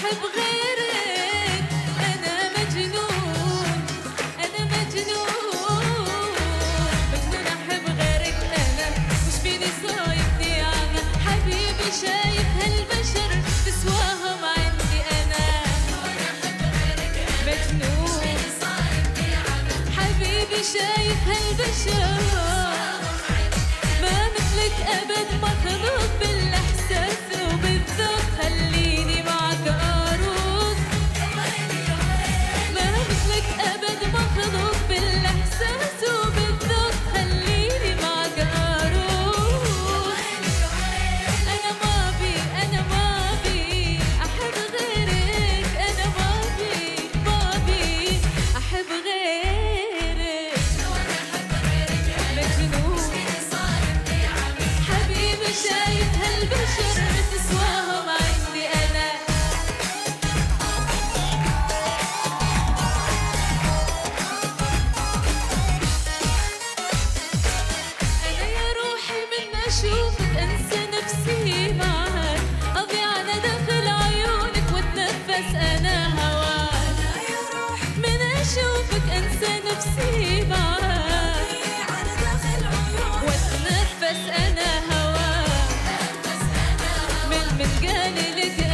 أحب غيرك أنا مجنون، أنا مجنون مجنون أحب غيرك أنا، وش فيني صايبني أنا حبيبي شايف هالبشر تسواهم عندي أنا، مجنون حبيبي شايف هالبشر ما مثلك أبد مخلوق بالإحساس وبالذوق خليني معك أروق، ما مثلك أبد مخلوق بالإحساس وبالذوق خليني معك أروق. أنا ما بي أحب غيرك، أنا ما بي أحب غيرك، مجنون حبيبي شايف هالبشر تسواهم عندي أنا. أنا يا روحي من أشوفك أنسى نفسي معاك، أضيع أنا داخل عيونك وأتنفس أنا هواك، من أشوفك أنسى نفسي معاك وأتنفس أنا هواك، من قال لك